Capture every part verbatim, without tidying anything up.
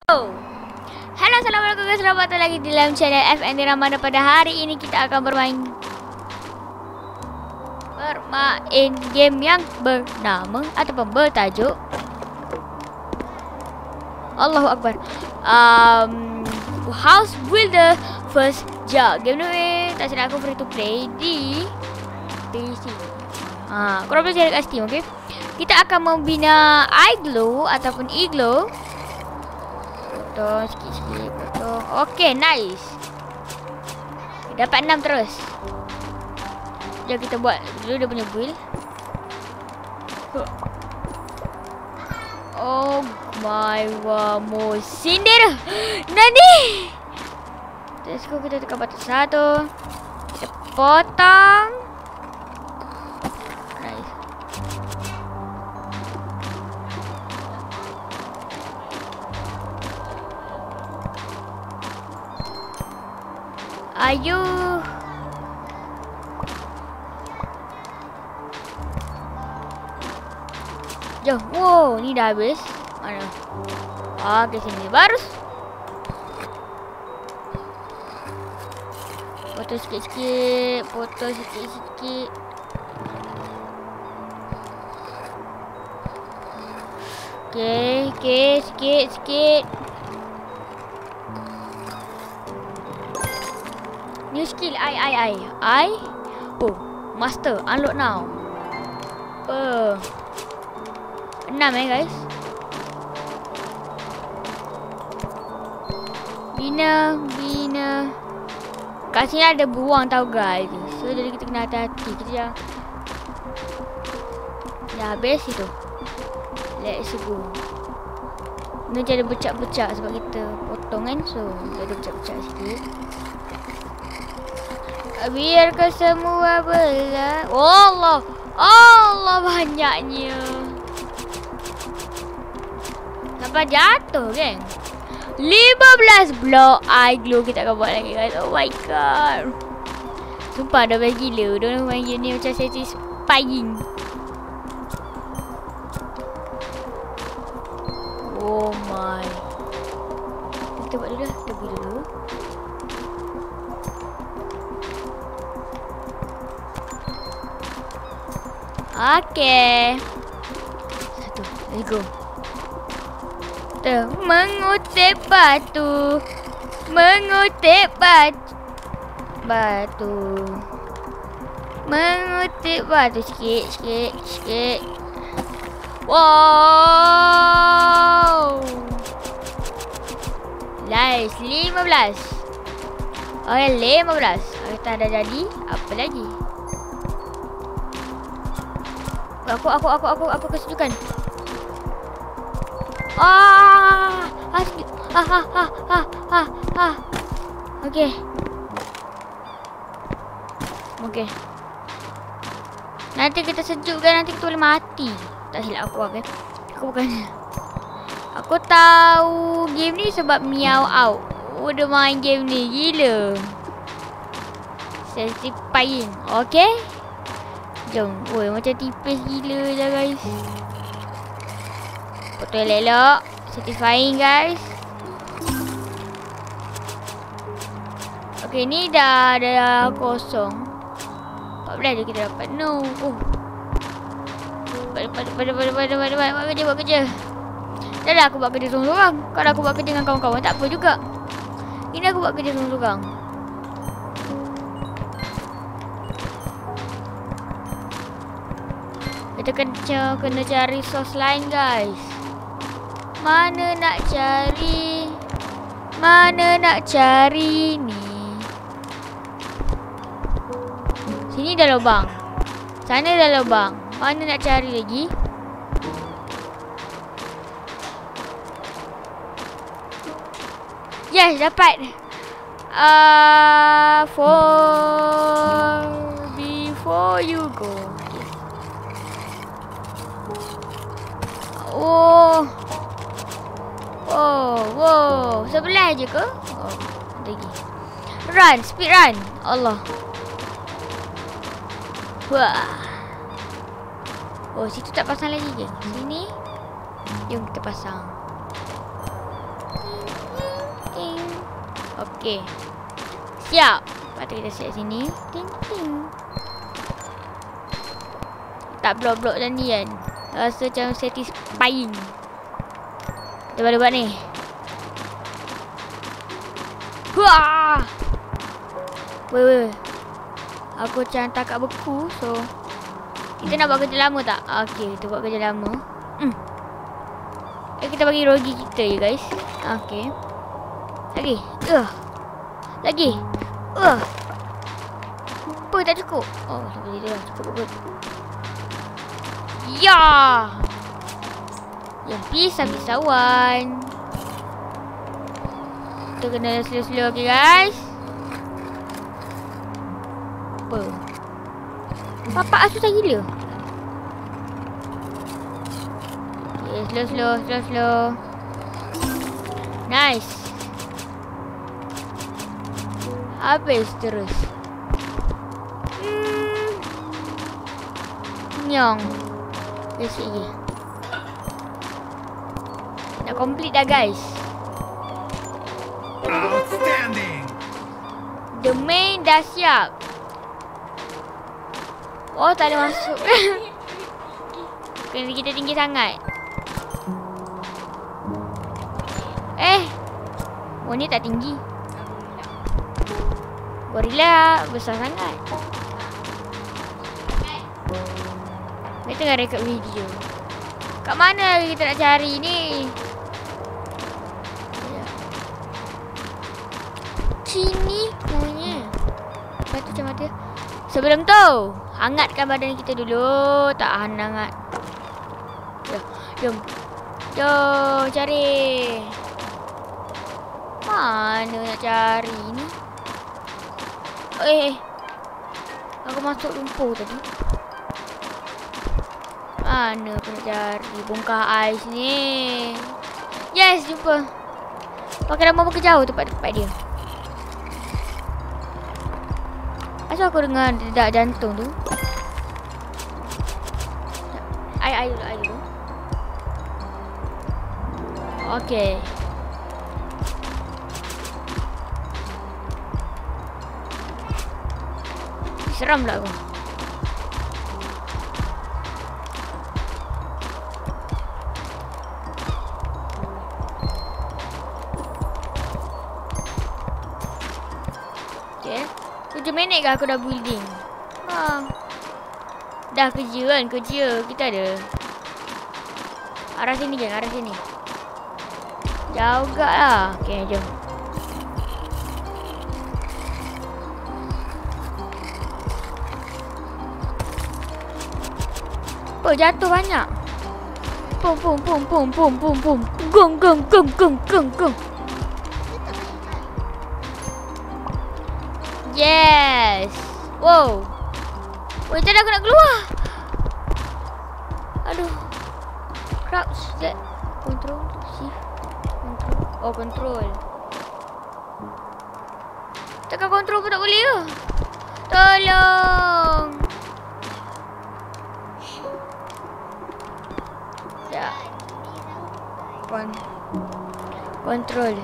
Halo, assalamualaikum guys, selamat datang lagi di dalam channel F N D Ramada. Pada hari ini kita akan bermain Bermain game yang bernama ataupun bertajuk Allahu Akbar, um, House Builder First Job. Game ni tak silap aku free to play di P C. Ha, korang boleh cari kat Steam, okay? Kita akan membina Igloo ataupun Igloo. Potong sikit-sikit, potong. Okay, nice. Dapat enam terus. Jom kita buat dulu dia punya build. Oh my god, Sendiri. Nani? Let's go, kita tekan batu satu. Kita potong. Nice. Ayo. Jom. Wow, ni dah habis. Mana? Ah, ke sini baru. Potong sikit-sikit, potong sikit-sikit. Okey, okey, sikit-sikit. New skill, I, I, I, I. Oh, master, unlock now. Uh, enam eh guys. Bina, Bina. Kat sini ada buang tau guys. So jadi kita kena hati-hati. Kita jangan. Dah habis itu. Let's go. Ni jadi bercak-bercak sebab kita potong kan. So ada bercak-bercak sikit. Biarkan semua belah. Oh Allah, Allah banyaknya. Sampai jatuh kan. lima belas blok Igloo kita akan buat lagi guys. Oh my god. Sumpah dah best gila. Diorang main game ni macam satisfying. Oh my. Kita buat dulu dah. Kita buat dulu. Okay. Satu. Let's go. Kita mengutip batu. Mengutip batu. Batu. Mengutip batu. Sikit, sikit, sikit. Wow. Nice. lima belas. Okay, lima belas. Kita dah jadi. Apa lagi? Aku, aku, aku, aku, aku kesejukan. Ah, ah, ah, ah, ah, ah, ah, ah. Okay. Okay. Nanti kita sejukkan, nanti kita boleh mati. Tak silap aku, okay? Aku bukan. Aku tahu game ni sebab Meow Out. Udah main game ni, gila. Satisfying, okay? Jom. Oi, macam tipis gila je guys. Potong elok-elok. Satisfying guys. Okay, ni dah dah kosong. empat belas je kita dapat. No. Oh. Pada pada pada pada pada pada pada buat kerja buat kerja. Dah lah aku buat kerja seorang-seorang. Kalau aku buat kerja dengan kawan-kawan tak apa juga. Ini aku buat kerja seorang-seorang. Kita kena, kena cari sos lain guys. Mana nak cari? Mana nak cari ni? Sini dah lubang. Sana dah lubang. Mana nak cari lagi? Yes, dapat. Ah, uh, for before you go. Oh. Oh, wow. Sebelah je ke? Oh, lagi. Run, speed run. Allah. Wah. Oh, situ tak pasang lagi ke? Sini. Jom kita pasang. Okey. Siap. Lepas tu kita set sini. Ting ting. Tak blok-blok macam ni kan. Rasa macam satisfying. Kita boleh buat ni. Wah! Weh weh. Aku macam takak beku. So kita nak buat kerja lama tak? Okey, kita buat kerja lama. Hmm. Eh, kita bagi rogi kita je guys. Okey. Lagi. Uh. Lagi. Uh. Apa tak cukup? Oh, sampai dia dah cukup kot. Ya. Yang pisau-pisauan. Kita kena slow-slow, okey guys. Apa? Bapak susah gila. Okay, slow slow slow slow. Nice. Habis terus. Hmm. Nyong. Basic je. Nak complete dah guys. Outstanding. The main dah siap. Oh, tak ada masuk. Kena kita tinggi sangat. Eh. Oh, ni tak tinggi. Gorilla besar sangat. Kita tengah rekod video. Kat mana kita nak cari ni? Sini punya. Lepas tu macam mana? Sebelum tu, hangatkan badan kita dulu. Tak hangat. Jom. Jom. Jom cari. Mana nak cari ni? Eh. Aku masuk lumpur tadi. Mana aku nak cari bongkah ais ni? Yes, jumpa. Pakai lama ke jauh tempat-tempat dia. Asal aku dengar dedak jantung tu. Air, air dulu, air dulu. Okey. Seram pula aku. Okey. tujuh minit ke aku dah building. Ha. Dah kerja kan, kerja. Kita ada. Arah sini je, arah sini. Jauh gak lah. Okey, jom. Apa jatuh banyak? Pum pum pum pum pum pum pum. Gong gong gong gong gong gong. Yes. Wow. Woi, tadi aku nak keluar. Aduh. Crouch that. Control. Shift. Control. Oh, control. Tekan control pun tak boleh ke? Tolong. Ya. Kon. Control.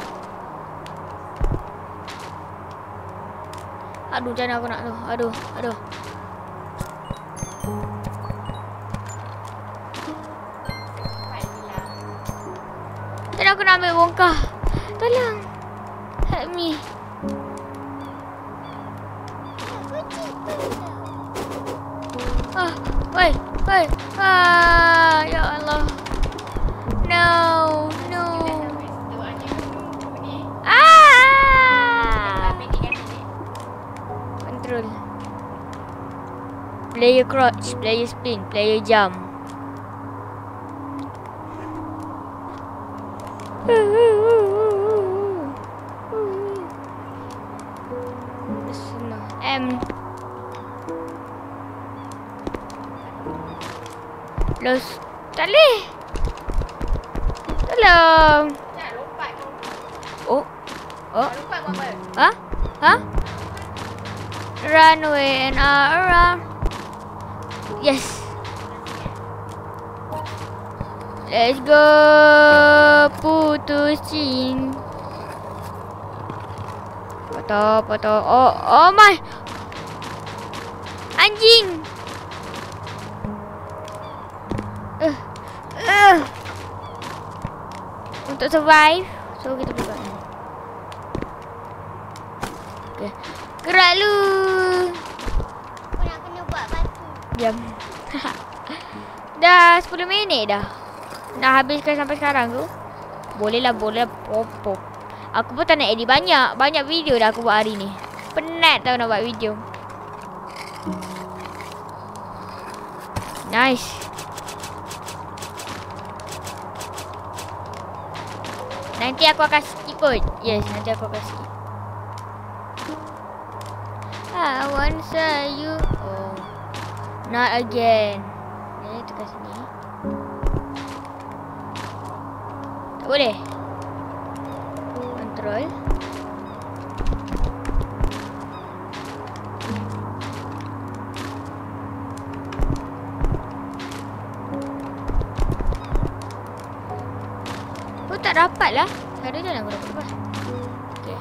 Aduh, macam mana aku nak tu? Aduh, aduh. Macam mana aku nak ambil bongkah? Tolong. Help me. Ah, woi, woi. Ah, ya Allah. No, no. Player crouch, player spin, player jump. M. Los. Tak boleh. Tolong. Oh. Oh. Ha? Ha? Run away and around. Yes. Let's go. Putusin. Potong, potong. Oh, oh my. Anjing. Uh, uh. Untuk survive, so kita buka. Okay. Gerak lu. Aku nak kena buat batu. Diam. Dah sepuluh minit dah. Nak habiskan sampai sekarang tu. Boleh lah, boleh lah. Pop, pop. Aku pun tak nak edit banyak. Banyak video dah aku buat hari ni. Penat tau nak buat video. Nice. Nanti aku akan skip pun. Yes, nanti aku akan skip. I want to say you. Oh. Not again. Ni tekan sini. Tak boleh. Control. Oh, tak dapat lah. Ada je lah aku dapat lepas. Okay.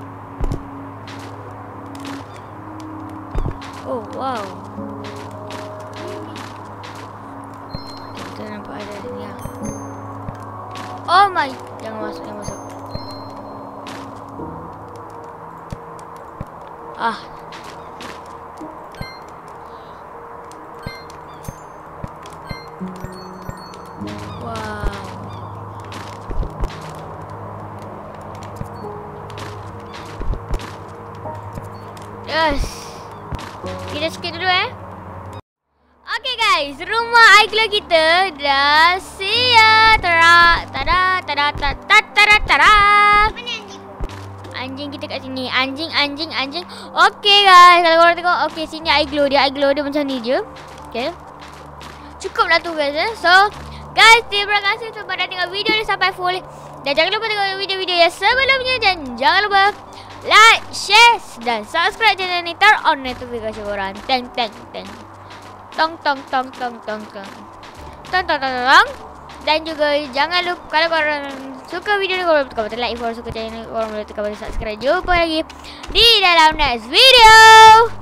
Oh, wow. Kita nampak ada sini lah. Oh my. Jangan masuk, jangan masuk. Ah. Wow. Yes. Kita skip dulu eh. Okay guys, rumah Igloo kita dah siap. Tada, tada, tada, tada, tada, tada. Mana anjing? Anjing kita kat sini. Anjing, anjing, anjing. Okay guys, kalau korang tengok, okay sini Igloo dia. Igloo dia macam ni je. Okay. Cukuplah tu guys eh. So, guys, terima kasih sebab dah tengok video ni sampai full. Dan jangan lupa tengok video-video yang sebelumnya. Dan jangan lupa like, share dan subscribe channel ni. Turn on notification korang. Teng, teng, teng. Tong, tong, tong, tong, tong, tong. Tong, tong, tong, tong. Dan juga jangan lupa, kalau korang suka video ni, korang boleh tekan button like. If korang suka channel ni, korang boleh tekan button subscribe. Jumpa lagi di dalam next video.